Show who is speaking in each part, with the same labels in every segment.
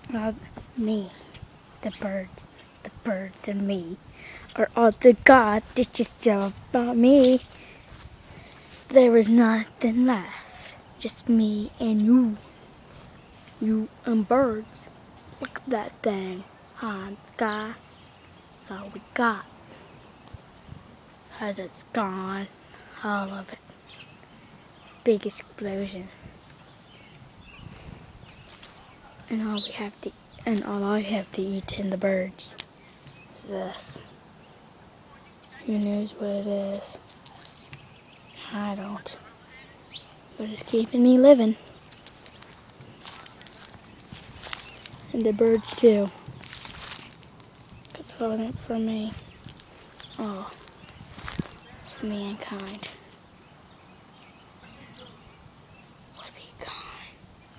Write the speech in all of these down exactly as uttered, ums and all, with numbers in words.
Speaker 1: of me, the birds, the birds and me, are all the God teaches you about me. There was nothing left, just me and you, you and birds. Look at that thing, high in the sky. That's all we got, 'cause it's gone, all of it. Big explosion. And all we have to, and all I have to eat in the birds is this. Who knows what it is? I don't. But it's keeping me living. And the birds too. Because if it wasn't for me, oh, mankind would be gone.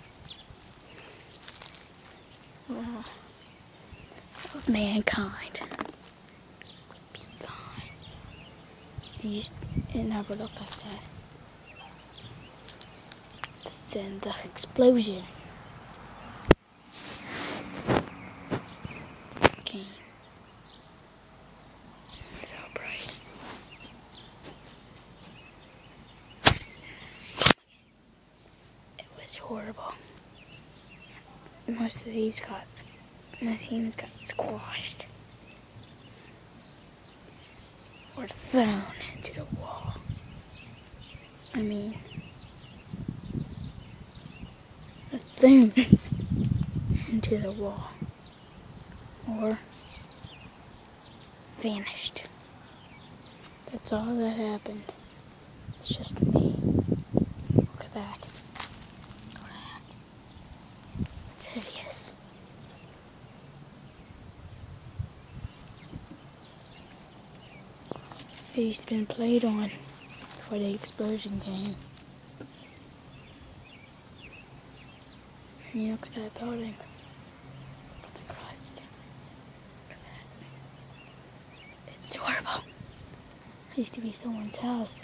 Speaker 1: Oh, mankind would be gone. It, used, it never looked like that. But then the explosion came. So bright. It was horrible. Most of these got, most humans got squashed or thrown into the wall. I mean, thrown into the wall or vanished. That's all that happened. It's just me. Look at that. Look at that. It's hideous. It used to have been played on before the explosion came. And you look at that building. Look at the crust. Look at that. It's horrible. It used to be someone's house.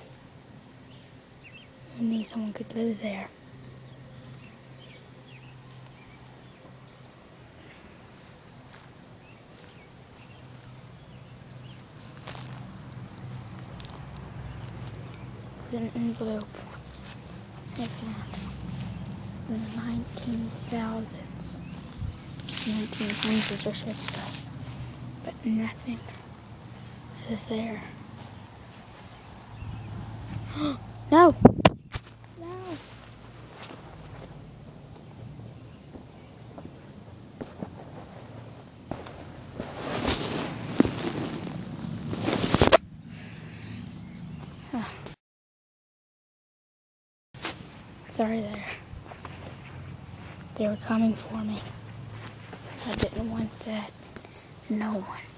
Speaker 1: Only someone could live there. Put an envelope. I found in the nineteen thousands, nineteen hundreds, I should say, but nothing is there. No! No! Oh. Sorry there. They were coming for me. I didn't want that. No one.